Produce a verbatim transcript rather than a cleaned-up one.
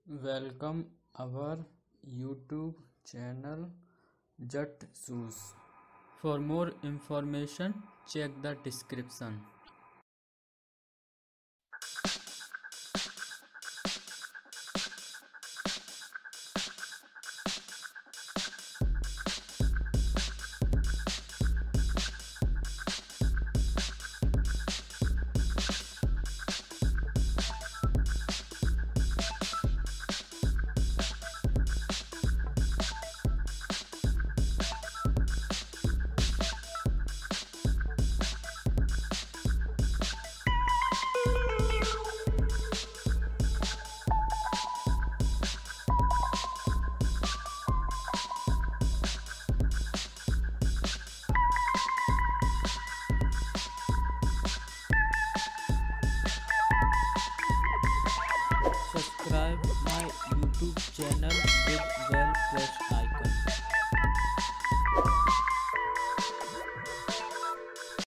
Welcome our YouTube channel JatShoes. For more information, check the description. Subscribe my YouTube channel with well pressed icon.